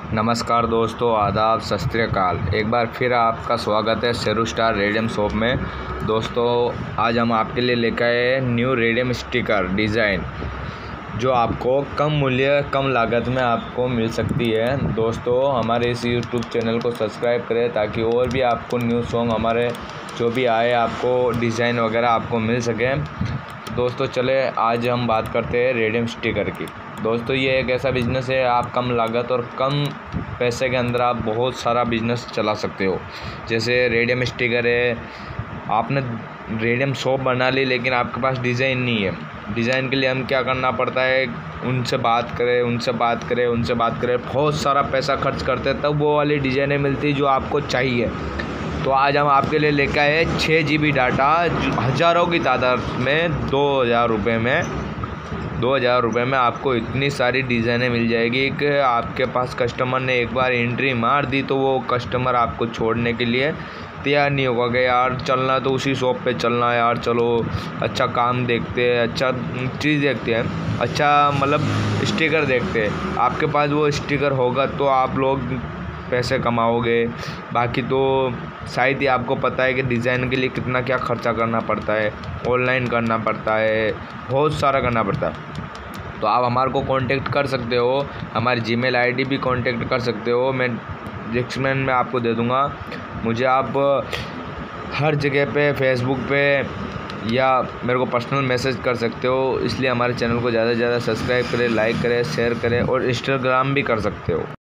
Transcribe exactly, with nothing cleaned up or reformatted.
नमस्कार दोस्तों, आदाब, सत श्री अकाल। एक बार फिर आपका स्वागत है शेरू स्टार रेडियम शॉप में। दोस्तों, आज हम आपके लिए लेकर आए न्यू रेडियम स्टिकर डिज़ाइन जो आपको कम मूल्य कम लागत में आपको मिल सकती है। दोस्तों, हमारे इस यूट्यूब चैनल को सब्सक्राइब करें ताकि और भी आपको न्यू सॉन्ग हमारे जो भी आए आपको डिज़ाइन वगैरह आपको मिल सके। दोस्तों चले आज हम बात करते हैं रेडियम स्टिकर की। दोस्तों, ये एक ऐसा बिज़नेस है, आप कम लागत और कम पैसे के अंदर आप बहुत सारा बिज़नेस चला सकते हो। जैसे रेडियम स्टिकर है, आपने रेडियम शॉप बना ली लेकिन आपके पास डिज़ाइन नहीं है। डिज़ाइन के लिए हम क्या करना पड़ता है, उनसे बात करें उनसे बात करें उनसे बात करें बहुत सारा पैसा खर्च करते हैं, तब वो वाली डिज़ाइनें मिलती जो आपको चाहिए। तो आज हम आपके लिए लेकर आए छः जी बी डाटा हज़ारों की तादाद में दो हज़ार रुपये में दो हज़ार रुपये में आपको इतनी सारी डिज़ाइनें मिल जाएगी कि आपके पास कस्टमर ने एक बार एंट्री मार दी तो वो कस्टमर आपको छोड़ने के लिए तैयार नहीं होगा कि यार चलना तो उसी शॉप पे चलना है, यार चलो अच्छा काम देखते हैं, अच्छा चीज़ देखते हैं, अच्छा मतलब स्टिकर देखते हैं। आपके पास वो स्टिकर होगा तो आप लोग पैसे कमाओगे। बाकी तो शायद ही आपको पता है कि डिज़ाइन के लिए कितना क्या खर्चा करना पड़ता है, ऑनलाइन करना पड़ता है, बहुत सारा करना पड़ता है। तो आप हमारे को कांटेक्ट कर सकते हो, हमारी जीमेल आईडी भी कांटेक्ट कर सकते हो, मैं डिस्क्रिप्शन में आपको दे दूँगा। मुझे आप हर जगह पे फेसबुक पे या मेरे को पर्सनल मैसेज कर सकते हो। इसलिए हमारे चैनल को ज़्यादा से ज़्यादा सब्सक्राइब करें, लाइक करें, शेयर करें और इंस्टाग्राम भी कर सकते हो।